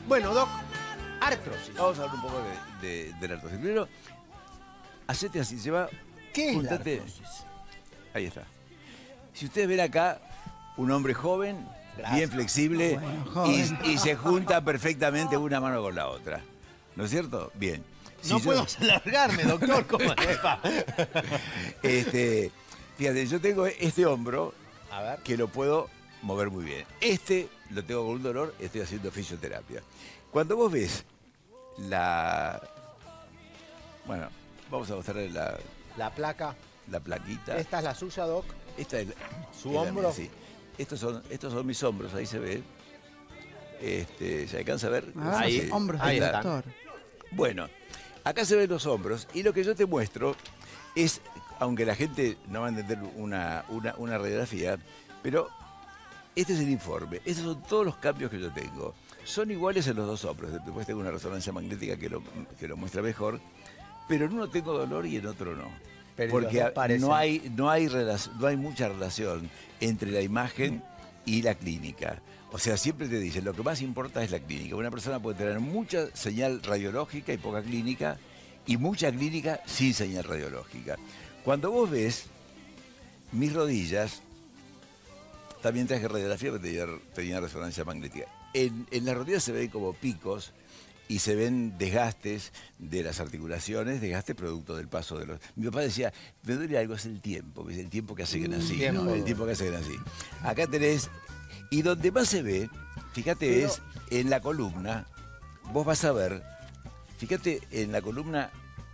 Bueno, Doc, artrosis. Vamos a hablar un poco de la artrosis. Primero, hacete así, lleva. ¿Qué es la juntate. artrosis? Ahí está. Si ustedes ven acá, un hombre joven, Gracias. bien flexible, Bueno, joven. y se junta perfectamente una mano con la otra. ¿No es cierto? Bien. No Si puedo alargarme, doctor. ¿Cómo es? Fíjate, yo tengo este hombro A ver. que lo puedo mover muy bien. Este lo tengo con un dolor, estoy haciendo fisioterapia. Cuando vos ves bueno, vamos a mostrarle La placa. la plaquita. Esta es la suya, Doc. Esta es ¿Su es la hombro? mía, sí. Estos son mis hombros, ahí se ve. ¿Se alcanza a ver? Ah, Ahí, los hombros ahí del está. doctor. Bueno, acá se ven los hombros y lo que yo te muestro es, aunque la gente no va a entender una radiografía, pero este es el informe. Estos son todos los cambios que yo tengo. Son iguales en los dos hombros. Después tengo una resonancia magnética que lo muestra mejor, pero en uno tengo dolor y en otro no. Pero Porque los dos parecen. no hay mucha relación entre la imagen y la clínica. O sea, siempre te dicen, lo que más importa es la clínica. Una persona puede tener mucha señal radiológica y poca clínica, y mucha clínica sin señal radiológica. Cuando vos ves mis rodillas, también traje radiografía porque tenía resonancia magnética. En las rodillas se ven como picos y se ven desgastes de las articulaciones, desgastes producto del paso de los... Mi papá decía, me duele algo, es el tiempo que hace que nací, tiempo. ¿no? El tiempo que hace que nací. Acá tenés... Y donde más se ve, fíjate, Pero- es en la columna. Vos vas a ver, fíjate en la columna,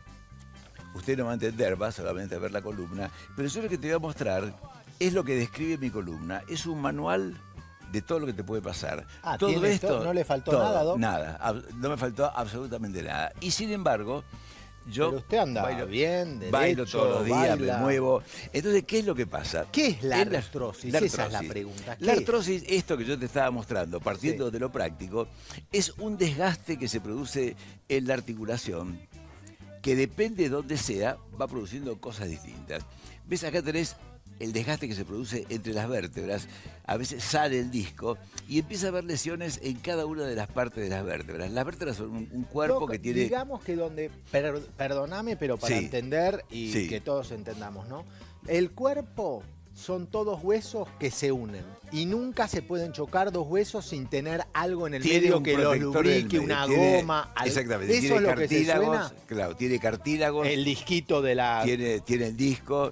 usted no va a entender, va solamente a ver la columna, pero yo lo que te voy a mostrar es lo que describe mi columna. Es un manual de todo lo que te puede pasar. Ah, todo ¿tiene esto, todo? ¿No le faltó todo, nada, Doc? Nada, no me faltó absolutamente nada. Y sin embargo, yo Pero usted anda bien, derecho, bailo todos los días, baila. me muevo. Entonces, ¿qué es lo que pasa? ¿Qué es la En artrosis? la Esa es la artrosis. pregunta. ¿Qué La es? artrosis, esto que yo te estaba mostrando, partiendo Sí. de lo práctico, es un desgaste que se produce en la articulación, que depende de dónde sea, va produciendo cosas distintas. ¿Ves? Acá tenés el desgaste que se produce entre las vértebras, a veces sale el disco y empieza a haber lesiones en cada una de las partes de las vértebras. Las vértebras son un cuerpo Doc, que tiene... Digamos que donde, perdóname, pero para Sí. entender y Sí. que todos entendamos, ¿no? El cuerpo son todos huesos que se unen y nunca se pueden chocar dos huesos sin tener algo en el Tiene medio un que los protector en el lubrique, medio, una tiene- goma. Exactamente, Eso tiene es lo que se cartílagos, suena. claro, tiene cartílagos, El disquito de la... tiene el disco,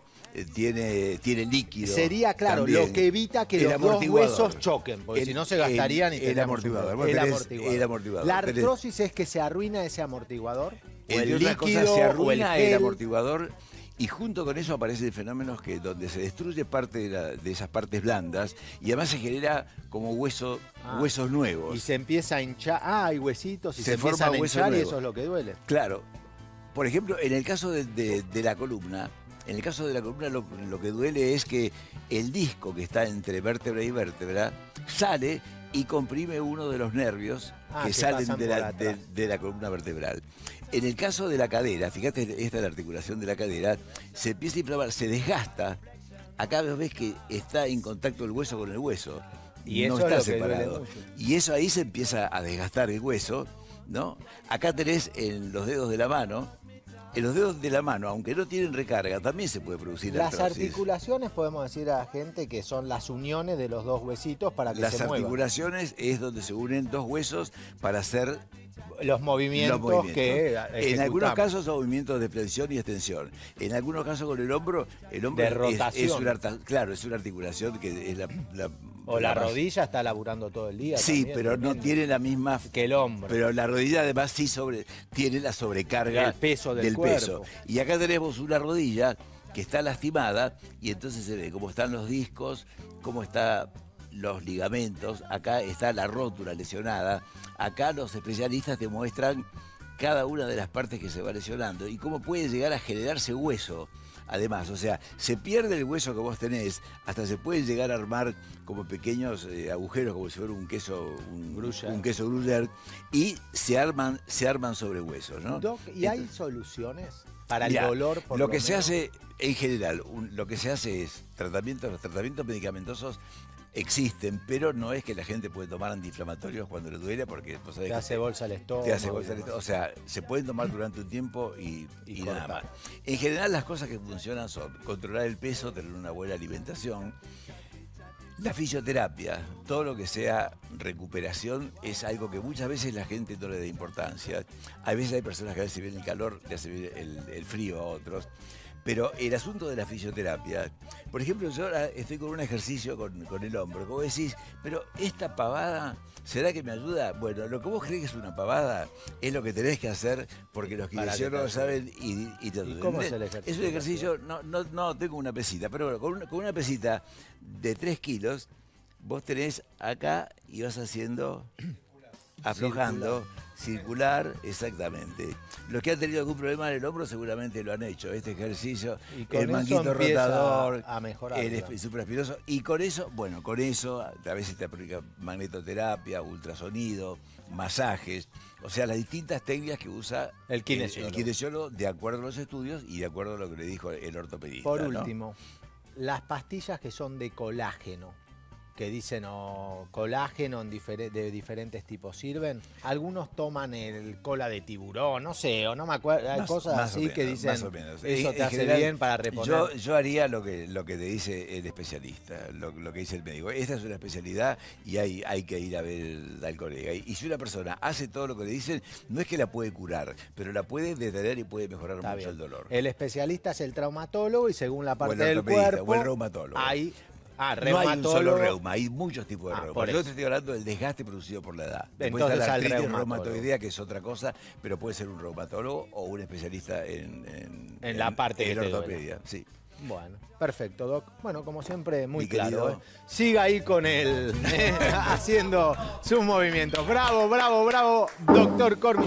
tiene líquido. Sería, claro, también. lo que evita que El los dos amortiguador. huesos choquen, porque si no se gastarían y el tendríamos amortiguador. un- Vos el tenés amortiguador. el amortiguador. La Tenés- artrosis es que se arruina ese amortiguador, o entre el otras cosas, líquido, se o el arruina el gel. amortiguador y junto con eso aparecen fenómenos que donde se destruye parte de esas partes blandas y además se genera como huesos nuevos. Y se empieza a hinchar. Ah, hay huesitos y Se se, forma empiezan a hueso hinchar y nuevo. eso es lo que duele. Claro. Por ejemplo, en el caso de la columna, lo que duele es que el disco que está entre vértebra y vértebra sale y comprime uno de los nervios que salen pasan de por la, atrás. de la columna vertebral. En el caso de la cadera, fíjate, esta es la articulación de la cadera, se empieza a inflamar, se desgasta. Acá ves que está en contacto el hueso con el hueso. Y no eso es está lo que duele separado. mucho. Y eso ahí se empieza a desgastar el hueso, ¿no? Acá tenés en los dedos de la mano. En los dedos de la mano, aunque no tienen recarga, también se puede producir Las artrosis. articulaciones, podemos decir a la gente que son las uniones de los dos huesitos para que Las se muevan. articulaciones es donde se unen dos huesos para hacer Los movimientos, los movimientos. que En algunos ejecutamos. casos son movimientos de flexión y extensión. En algunos casos con el hombro De es rotación. claro, es una articulación que es O la más- rodilla está laburando todo el día. Sí, también, pero no tremendo. tiene la misma que el hombro. Pero la rodilla además sí tiene la sobrecarga El peso del peso. cuerpo. Y acá tenemos una rodilla que está lastimada y entonces se ve cómo están los discos, cómo están los ligamentos, acá está la rótula lesionada, acá los especialistas te muestran cada una de las partes que se va lesionando y cómo puede llegar a generarse hueso. Además, o sea, se pierde el hueso que vos tenés, hasta se puede llegar a armar como pequeños agujeros, como si fuera un queso, un queso gruyère, y se arman sobre huesos, ¿no? Doc, ¿y hay soluciones para el Mirá, dolor? Por lo que menos? se hace, en general, lo que se hace es los tratamientos medicamentosos existen, pero no es que la gente puede tomar antiinflamatorios cuando le duele, porque vos sabés Te que hace bolsa el estómago. te hace bolsa el estómago. O sea, se pueden tomar durante un tiempo y nada más. En general, las cosas que funcionan son controlar el peso, tener una buena alimentación. La fisioterapia, todo lo que sea recuperación, es algo que muchas veces la gente no le da importancia. A veces hay personas que a veces ven el calor, le hace bien el frío a otros. Pero el asunto de la fisioterapia, por ejemplo, yo ahora estoy con un ejercicio con el hombro, como decís, pero esta pavada, ¿será que me ayuda? Bueno, lo que vos crees que es una pavada es lo que tenés que hacer porque los kinesiólogos saben y te ayudan. ¿Y cómo es el ejercicio? Es un ejercicio, no tengo una pesita, pero bueno, con una pesita de 3 kilos, vos tenés acá y vas haciendo, aflojando. Circular, exactamente. Los que han tenido algún problema en el hombro seguramente lo han hecho. Este ejercicio, el manguito rotador, a mejorar, el supraespinoso. Y con eso, bueno, a veces te aplica magnetoterapia, ultrasonido, masajes. O sea, las distintas técnicas que usa el kinesiólogo de acuerdo a los estudios y de acuerdo a lo que le dijo el ortopedista. Por último, las pastillas que son de colágeno, que dicen colágeno de diferentes tipos, ¿sirven? Algunos toman el cola de tiburón, no sé, o no me acuerdo, hay cosas así que dicen, eso te hace bien para reponer. Yo haría lo que te dice el especialista, lo que dice el médico. Esta es una especialidad y hay que ir a ver al colega. Y si una persona hace todo lo que le dicen, no es que la puede curar, pero la puede detener y puede mejorar mucho el dolor. El especialista es el traumatólogo y según la parte del cuerpo, o el reumatólogo. No hay un solo reuma, hay muchos tipos de reuma. Yo te eestoy hablando del desgaste producido por la edad. Entonces, puede estar la artritis reumatoidea, que es otra cosa, pero puede ser un reumatólogo o un especialista en la parte de ortopedia. Sí. Bueno, perfecto, Doc. Bueno, como siempre, muy claro. Querido, siga ahí con él, haciendo sus movimientos. Bravo, bravo, bravo, doctor Cormi.